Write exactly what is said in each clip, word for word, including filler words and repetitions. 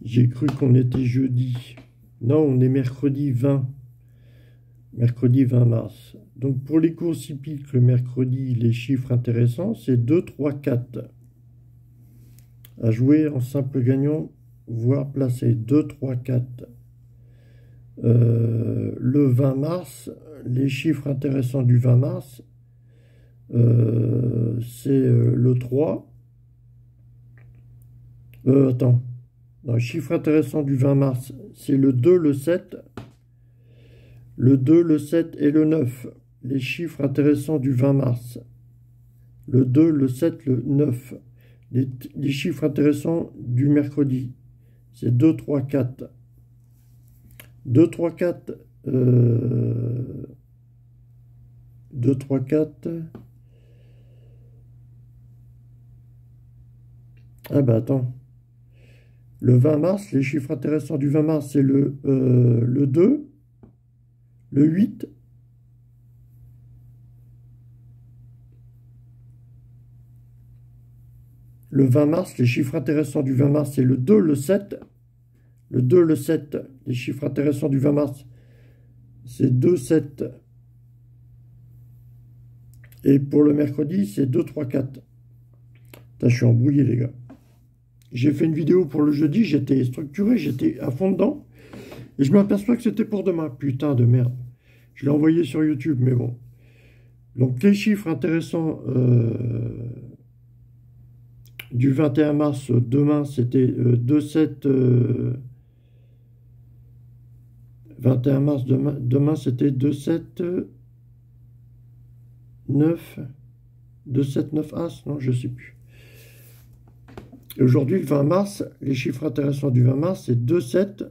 J'ai cru qu'on était jeudi. Non, on est mercredi vingt. Mercredi vingt mars. Donc pour les courses hippiques, le mercredi, les chiffres intéressants, c'est deux, trois, quatre. À jouer en simple gagnant, voire placé. deux, trois, quatre. Euh, le vingt mars, les chiffres intéressants du vingt mars, euh, c'est euh, le trois. Euh, attends. Non, le chiffre intéressant du vingt mars, c'est le deux, le sept. Le deux, le sept et le neuf. Les chiffres intéressants du vingt mars. Le deux, le sept, le neuf. Les, les chiffres intéressants du mercredi, c'est deux, trois, quatre. deux, trois, quatre. Euh, deux, trois, quatre. Ah bah attends. Le vingt mars, les chiffres intéressants du vingt mars, c'est le, euh, le deux, le huit, le vingt mars, les chiffres intéressants du vingt mars, c'est le deux, le sept, le deux, le sept, les chiffres intéressants du vingt mars, c'est deux, sept, et pour le mercredi, c'est deux, trois, quatre. Putain, je suis embrouillé, les gars. J'ai fait une vidéo pour le jeudi, j'étais structuré, j'étais à fond dedans, et je m'aperçois que c'était pour demain. Putain de merde. Je l'ai envoyé sur YouTube, mais bon. Donc, les chiffres intéressants euh, du vingt et un mars, demain, c'était euh, deux, sept... Euh, vingt et un mars, demain, demain c'était deux, sept, neuf, deux, sept, neuf, As, non, je ne sais plus. Et aujourd'hui, le vingt mars, les chiffres intéressants du vingt mars, c'est deux, sept,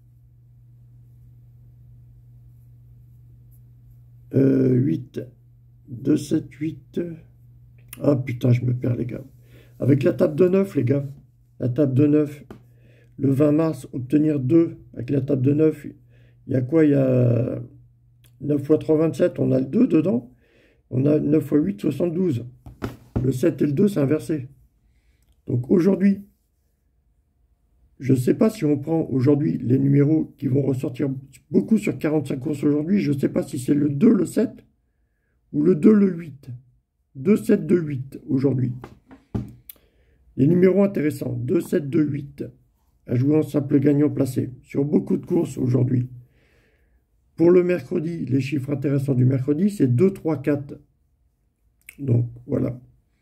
euh, huit, deux, sept, huit. Ah putain, je me perds, les gars. Avec la table de neuf, les gars. La table de neuf. Le vingt mars, obtenir deux avec la table de neuf. Il y a quoi? Il y a neuf fois trois, vingt-sept. On a le deux dedans. On a neuf fois huit, soixante-douze. Le sept et le deux, c'est inversé. Donc aujourd'hui, je ne sais pas si on prend aujourd'hui les numéros qui vont ressortir beaucoup sur quarante-cinq courses aujourd'hui. Je ne sais pas si c'est le deux, le sept ou le deux, le huit. deux, sept, deux, huit aujourd'hui. Les numéros intéressants, deux, sept, deux, huit. À jouer en simple gagnant placé sur beaucoup de courses aujourd'hui. Pour le mercredi, les chiffres intéressants du mercredi, c'est deux, trois, quatre. Donc voilà.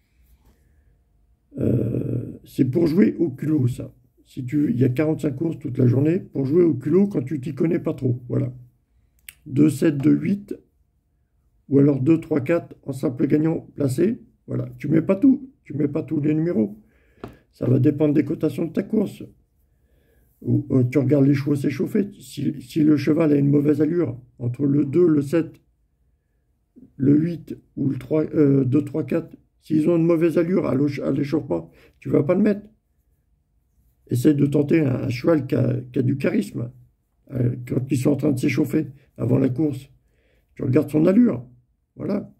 Euh, c'est pour jouer au culot, ça. Si tu, il y a quarante-cinq courses toute la journée, pour jouer au culot quand tu t'y connais pas trop. Voilà. deux, sept, deux, huit. Ou alors deux, trois, quatre en simple gagnant placé. Voilà. Tu mets pas tout. Tu mets pas tous les numéros. Ça va dépendre des cotations de ta course. Ou euh, tu regardes les chevaux s'échauffer. Si, si le cheval a une mauvaise allure, entre le deux, le sept, le huit ou le trois, euh, deux, trois, quatre, s'ils ont une mauvaise allure à l'échauffement, tu ne vas pas le mettre. Essaye de tenter un, un cheval qui a, qui a du charisme, euh, quand ils sont en train de s'échauffer avant la course. Tu regardes son allure. Voilà.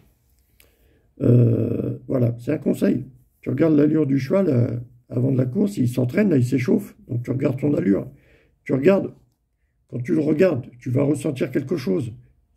Euh, voilà, c'est un conseil. Tu regardes l'allure du cheval euh, avant de la course, il s'entraîne, là, il s'échauffe, donc tu regardes son allure. Tu regardes, quand tu le regardes, tu vas ressentir quelque chose.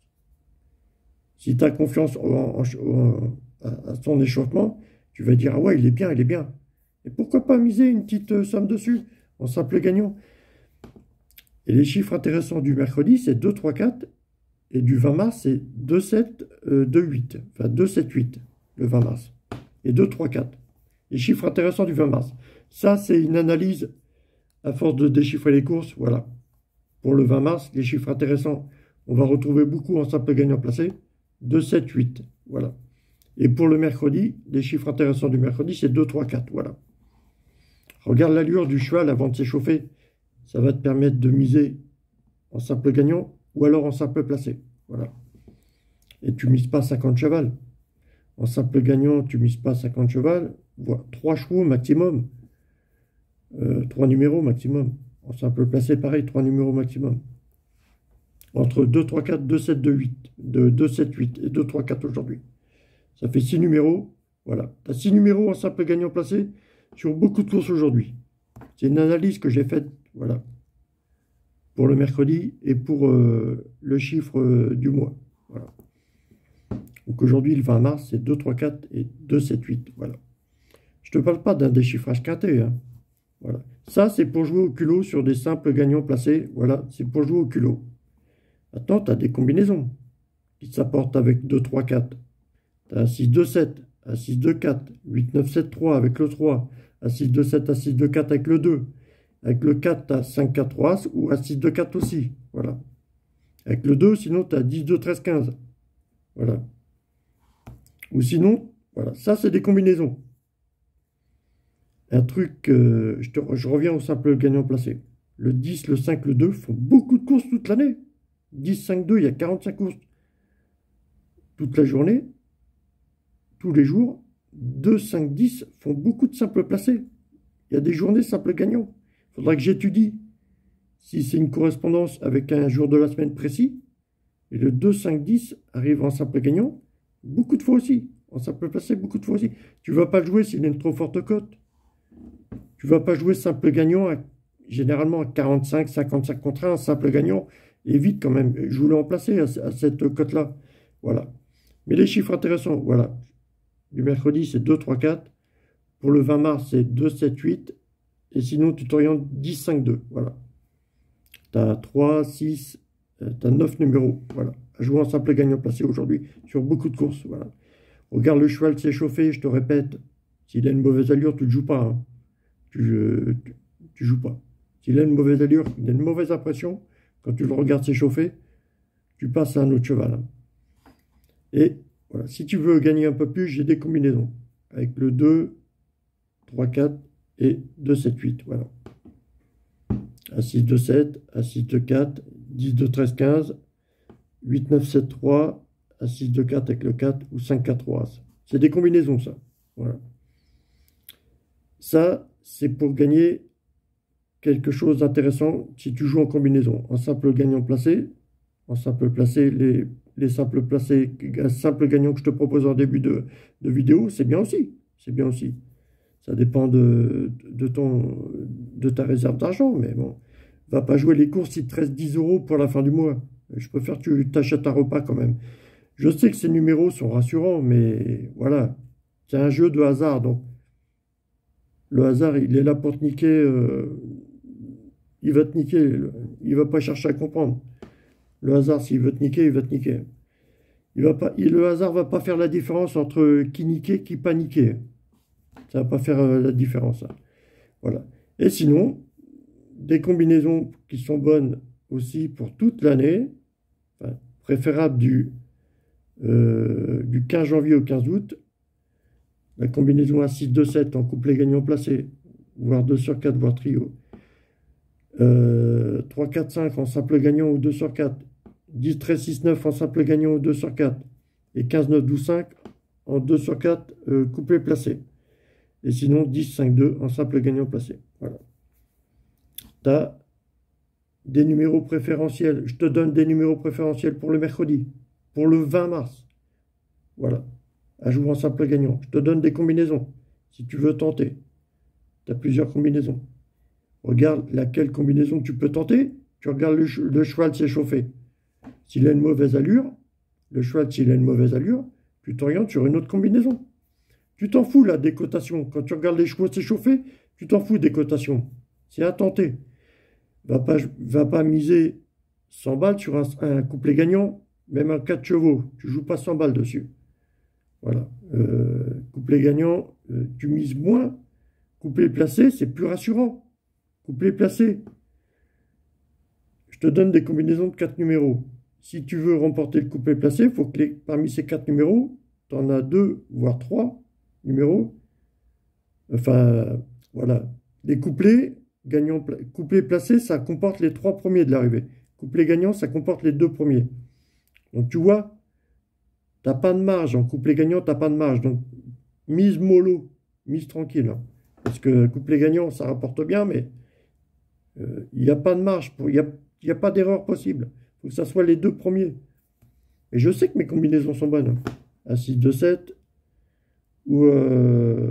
Si tu as confiance en, en, en, à son échauffement, tu vas dire, ah ouais, il est bien, il est bien. Et pourquoi pas miser une petite euh, somme dessus, en simple gagnant. Et les chiffres intéressants du mercredi, c'est deux, trois, quatre. Et du vingt mars, c'est deux, sept, deux, huit. Enfin, deux, sept, huit, le vingt mars. Et deux, trois, quatre. Les chiffres intéressants du vingt mars. Ça, c'est une analyse à force de déchiffrer les courses. Voilà. Pour le vingt mars, les chiffres intéressants, on va retrouver beaucoup en simple gagnant placé. deux, sept, huit. Voilà. Et pour le mercredi, les chiffres intéressants du mercredi, c'est deux, trois, quatre. Voilà. Regarde l'allure du cheval avant de s'échauffer. Ça va te permettre de miser en simple gagnant ou alors en simple placé. Voilà. Et tu mises pas cinquante chevals. En simple gagnant, tu mises pas cinquante chevals. Voilà. trois chevaux maximum. Euh, trois numéros maximum. En simple placé, pareil, trois numéros maximum. Entre deux, trois, quatre, deux, sept, deux, huit. De deux, sept, huit et deux, trois, quatre aujourd'hui. Ça fait six numéros. Voilà. Tu as six numéros en simple gagnant placé sur beaucoup de courses aujourd'hui. C'est une analyse que j'ai faite, voilà, pour le mercredi et pour euh, le chiffre euh, du mois. Voilà. Donc aujourd'hui, le vingt mars, c'est deux, trois, quatre et deux, sept, huit. Voilà. Je ne te parle pas d'un déchiffrage quinté. Hein. Voilà. Ça, c'est pour jouer au culot sur des simples gagnants placés. Voilà, c'est pour jouer au culot. Maintenant, tu as des combinaisons qui s'apportent avec deux, trois, quatre. Tu as un six, deux, sept, un six, deux, quatre, huit, neuf, sept, trois avec le trois, un six, deux, sept, un six, deux, quatre avec le deux. Avec le quatre, tu as cinq, quatre, trois ou un six, deux, quatre aussi. Voilà. Avec le deux, sinon, tu as dix, deux, treize, quinze. Voilà. Ou sinon, voilà. Ça, c'est des combinaisons. Un truc, euh, je, te, je reviens au simple gagnant placé. Le dix, le cinq, le deux font beaucoup de courses toute l'année. dix, cinq, deux, il y a quarante-cinq courses toute la journée, tous les jours. deux, cinq, dix font beaucoup de simples placés. Il y a des journées simples gagnants. Il faudra que j'étudie si c'est une correspondance avec un jour de la semaine précis. Et le deux, cinq, dix arrive en simple gagnant beaucoup de fois aussi. En simple placé, beaucoup de fois aussi. Tu ne vas pas le jouer s'il a une trop forte cote. Tu ne vas pas jouer simple gagnant à, généralement à quarante-cinq, cinquante-cinq contre un, simple gagnant. Évite quand même, joue-le en placé à, à cette cote-là. Voilà. Mais les chiffres intéressants, voilà. Du mercredi, c'est deux, trois, quatre. Pour le vingt mars, c'est deux, sept, huit. Et sinon, tu t'orientes dix, cinq, deux. Voilà. Tu as trois, six, euh, tu as neuf numéros. Voilà. À jouer en simple gagnant placé aujourd'hui sur beaucoup de courses. Voilà. Regarde le cheval s'échauffer, je te répète. S'il a une mauvaise allure, tu ne joues pas. Hein. Tu, euh, tu, tu joues pas. S'il a une mauvaise allure, il a une mauvaise impression, quand tu le regardes s'échauffer, tu passes à un autre cheval. Hein. Et voilà, si tu veux gagner un peu plus, j'ai des combinaisons. Avec le deux, trois, quatre et deux, sept, huit. Voilà. A six, deux, sept, A six, deux, quatre, dix, deux, treize, quinze, huit, neuf, sept, trois, A six, deux, quatre avec le quatre ou cinq, quatre, trois. C'est des combinaisons, ça. Voilà. Ça, c'est pour gagner quelque chose d'intéressant si tu joues en combinaison. En simple gagnant placé, en simple placé, les, les simples placés, simples gagnants que je te propose en début de, de vidéo, c'est bien aussi. C'est bien aussi. Ça dépend de, de, ton, de ta réserve d'argent, mais bon, va pas jouer les courses, il te reste dix euros pour la fin du mois. Je préfère que tu t'achètes un repas quand même. Je sais que ces numéros sont rassurants, mais voilà, c'est un jeu de hasard, donc le hasard, il est là pour te niquer, euh, il va te niquer, il va pas chercher à comprendre. Le hasard, s'il veut te niquer, il va te niquer. Il va pas, il, le hasard va pas faire la différence entre qui niquer, qui pas niquer. Ça va pas faire euh, la différence. Hein. Voilà. Et sinon, des combinaisons qui sont bonnes aussi pour toute l'année, enfin, préférable du, euh, du quinze janvier au quinze août, la combinaison A six, deux, sept en couplet gagnant placé, voire deux sur quatre, voire trio. Euh, trois, quatre, cinq en simple gagnant ou deux sur quatre. dix, treize, six, neuf en simple gagnant ou deux sur quatre. Et quinze, neuf, douze, cinq en deux sur quatre euh, couplet placé. Et sinon dix, cinq, deux en simple gagnant placé. Voilà. Tu as des numéros préférentiels. Je te donne des numéros préférentiels pour le mercredi, pour le vingt mars. Voilà. À jouer en simple gagnant. Je te donne des combinaisons. Si tu veux tenter, tu as plusieurs combinaisons. Regarde laquelle combinaison tu peux tenter. Tu regardes le, le cheval s'échauffer. S'il a une mauvaise allure, le cheval, s'il a une mauvaise allure, tu t'orientes sur une autre combinaison. Tu t'en fous là des cotations. Quand tu regardes les chevaux s'échauffer, tu t'en fous des cotations. C'est à tenter. Va pas, va pas miser cent balles sur un, un couplet gagnant, même un quatre chevaux. Tu joues pas cent balles dessus. Voilà. Euh, couplet gagnant, euh, tu mises moins. Couplet placé, c'est plus rassurant. Couplet placé. Je te donne des combinaisons de quatre numéros. Si tu veux remporter le couplet placé, il faut que les, parmi ces quatre numéros, tu en as deux, voire trois numéros. Enfin, voilà. Les couplets gagnants, couplets placés, ça comporte les trois premiers de l'arrivée. Couplet gagnant, ça comporte les deux premiers. Donc, tu vois, tu n'as pas de marge. En couplet gagnant, tu n'as pas de marge. Donc, mise mollo, mise tranquille. Hein. Parce que couplet gagnant, ça rapporte bien, mais il euh, n'y a pas de marge. Il n'y a, y a pas d'erreur possible. Il faut que ça soit les deux premiers. Et je sais que mes combinaisons sont bonnes. Hein. A six, deux, sept ou euh,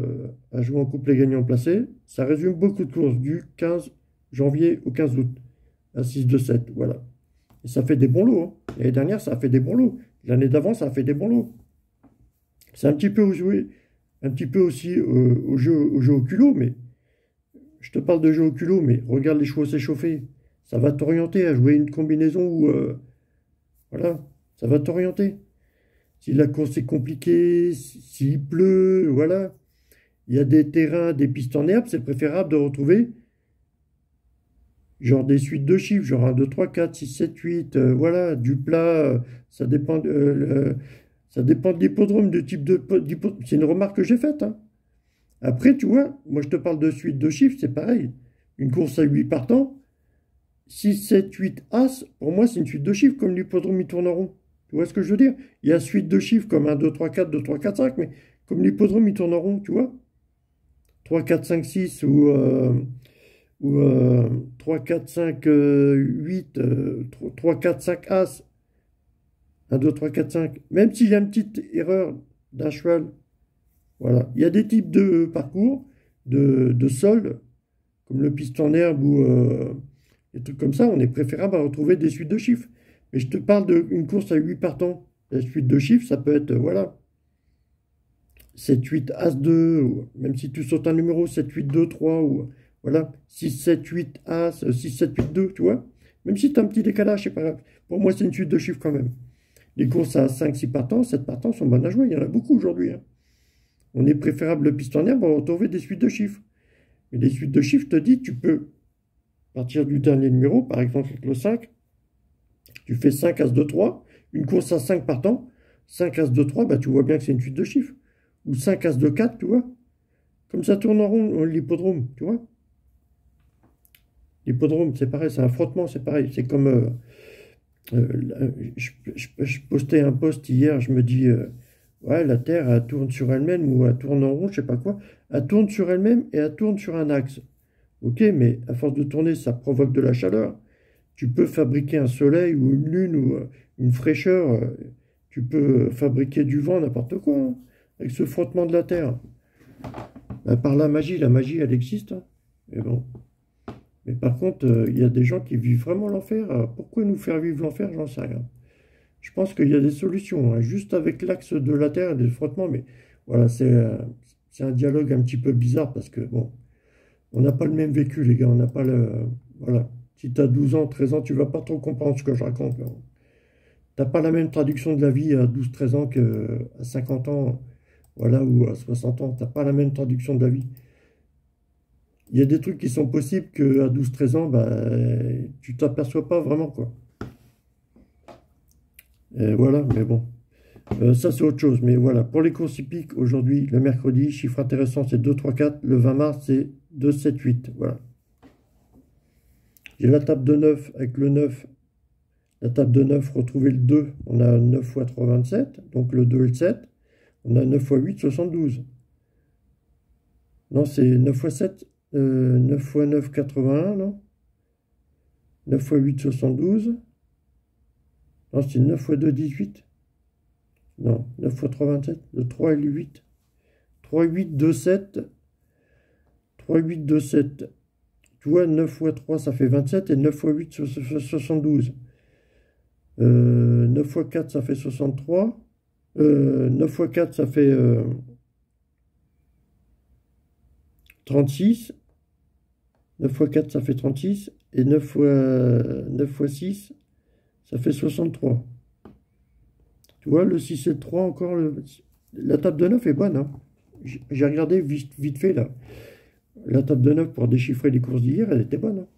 à jouer en couplet gagnant placé. Ça résume beaucoup de courses du quinze janvier au quinze août à six deux sept. Voilà. Et ça fait des bons lots. Hein. L'année dernière, ça a fait des bons lots. L'année d'avant, ça a fait des bons lots. C'est un petit peu joué, un petit peu aussi euh, au, jeu, au jeu au culot, mais je te parle de jeu au culot, mais regarde les chevaux s'échauffer. Ça va t'orienter à jouer une combinaison où, euh, voilà, ça va t'orienter. Si la course est compliquée, s'il pleut, voilà, il y a des terrains, des pistes en herbe, c'est préférable de retrouver genre des suites de chiffres, genre un, deux, trois, quatre, six, sept, huit, euh, voilà, du plat, euh, ça dépend, de, euh, le- ça dépend de l'hippodrome, du type de d'hippodrome. C'est une remarque que j'ai faite. Hein. Après, tu vois, moi je te parle de suite de chiffres, c'est pareil. Une course à huit partants, six, sept, huit, As, pour moi c'est une suite de chiffres, comme l'hippodrome il tourne en rond. Tu vois ce que je veux dire? Il y a suite de chiffres comme un, deux, trois, quatre, deux, trois, quatre, cinq, mais comme l'hippodrome il tourne en rond, tu vois? trois, quatre, cinq, six ou, euh, ou euh, trois, quatre, cinq, euh, huit, euh, trois, quatre, cinq, As, un, deux, trois, quatre, cinq. Même s'il y a une petite erreur d'un cheval, voilà. Il y a des types de parcours, de, de sol, comme le piston en herbe ou euh, des trucs comme ça, on est préférable à retrouver des suites de chiffres. Mais je te parle d'une course à huit partants. La suite de chiffres, ça peut être, euh, voilà, sept, huit, As deux, ou même si tu sautes un numéro, sept, huit, deux, trois, ou voilà, six, sept, huit, As, euh, six, sept, huit, deux, tu vois. Même si tu as un petit décalage, c'est pas grave. Pour moi, c'est une suite de chiffres quand même. Les courses à cinq, six partants, sept partants sont bonnes à jouer. Il y en a beaucoup aujourd'hui. Hein. On est préférable le piston en herbe pour retrouver des suites de chiffres. Mais les suites de chiffres, je te dis, tu peux partir du dernier numéro, par exemple avec le cinq, tu fais cinq, As, deux, trois, une course à cinq partants, cinq, As, deux, trois, bah, tu vois bien que c'est une suite de chiffres. Ou cinq, As, deux, quatre, tu vois. Comme ça tourne en rond, l'hippodrome, tu vois. L'hippodrome, c'est pareil, c'est un frottement, c'est pareil. C'est comme... euh, euh, je, je, je, postais un post hier, je me dis... Euh, ouais, la Terre, elle tourne sur elle-même ou elle tourne en rond, je sais pas quoi. Elle tourne sur elle-même et elle tourne sur un axe. Ok, mais à force de tourner, ça provoque de la chaleur. Tu peux fabriquer un soleil ou une lune ou euh, une fraîcheur. euh, Tu peux fabriquer du vent, n'importe quoi, hein, avec ce frottement de la Terre. Bah, par la magie, la magie, elle existe. Hein. Mais bon. Mais par contre, euh, il y a des gens qui vivent vraiment l'enfer. Alors, pourquoi nous faire vivre l'enfer? J'en sais rien. Je pense qu'il y a des solutions, hein, juste avec l'axe de la Terre et des frottements, mais voilà, c'est euh, c'est un dialogue un petit peu bizarre parce que, bon, on n'a pas le même vécu, les gars, on n'a pas le... Voilà, si tu as douze ans, treize ans, tu vas pas trop comprendre ce que je raconte. Tu n'as pas la même traduction de la vie à douze treize ans qu'à cinquante ans, voilà, ou à soixante ans, tu n'as pas la même traduction de la vie. Il y a des trucs qui sont possibles qu'à douze treize ans, bah, tu t'aperçois pas vraiment, quoi. Et voilà, mais bon. Euh, ça, c'est autre chose. Mais voilà, pour les courses hippiques, aujourd'hui, le mercredi, chiffre intéressant, c'est deux, trois, quatre. Le vingt mars, c'est deux, sept, huit. Voilà. J'ai la table de neuf avec le neuf. La table de neuf, retrouver le deux. On a neuf fois trois, vingt-sept. Donc le deux et le sept. On a neuf fois huit, soixante-douze. Non, c'est neuf fois sept. Euh, neuf fois neuf, quatre-vingt-un, non? neuf fois huit, soixante-douze. Non, c'est neuf fois deux, dix-huit. Non, neuf fois trois, vingt-sept. Le trois et le huit. trois, huit, deux, sept. trois, huit, deux, sept. Tu vois, neuf fois trois, ça fait vingt-sept. Et neuf fois huit, soixante-douze. Euh, neuf fois quatre, ça fait soixante-trois. Euh, neuf fois quatre, ça fait euh, trente-six. neuf fois quatre, ça fait trente-six. Et neuf fois, neuf fois six, ça fait soixante-trois. Tu vois, le six et le trois, encore... Le... La table de neuf est bonne. Hein. J'ai regardé vite, vite fait, là. La table de neuf, pour déchiffrer les courses d'hier, elle était bonne. Hein.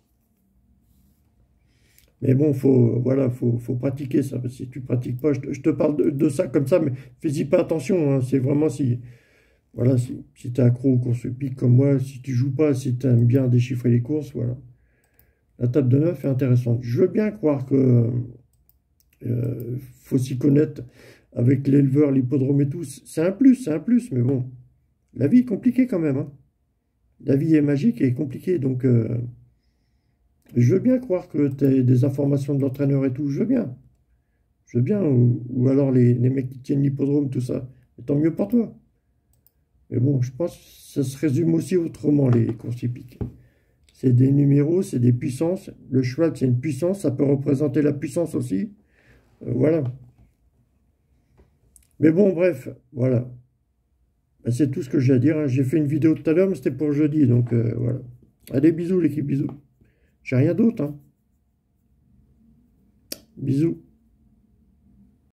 Mais bon, faut, voilà, faut, faut pratiquer ça. Si tu pratiques pas, je te, je te parle de, de ça comme ça, mais fais-y pas attention. Hein. C'est vraiment si... Voilà, si, si tu es accro aux courses hippiques comme moi, si tu joues pas, si tu aimes bien déchiffrer les courses, voilà. La table de neuf est intéressante. Je veux bien croire que euh, faut s'y connaître avec l'éleveur, l'hippodrome et tout. C'est un plus, c'est un plus, mais bon. La vie est compliquée quand même. Hein. La vie est magique et compliquée, donc euh, je veux bien croire que tu as des informations de l'entraîneur et tout, je veux bien. Je veux bien, ou, ou alors les, les mecs qui tiennent l'hippodrome, tout ça. Mais tant mieux pour toi. Mais bon, je pense que ça se résume aussi autrement, les courses hippiques. C'est des numéros, c'est des puissances. Le cheval, c'est une puissance, ça peut représenter la puissance aussi. Euh, voilà. Mais bon, bref, voilà. Ben, c'est tout ce que j'ai à dire, hein. J'ai fait une vidéo tout à l'heure, mais c'était pour jeudi, donc euh, voilà. Allez, bisous l'équipe, bisous. J'ai rien d'autre, hein. Bisous.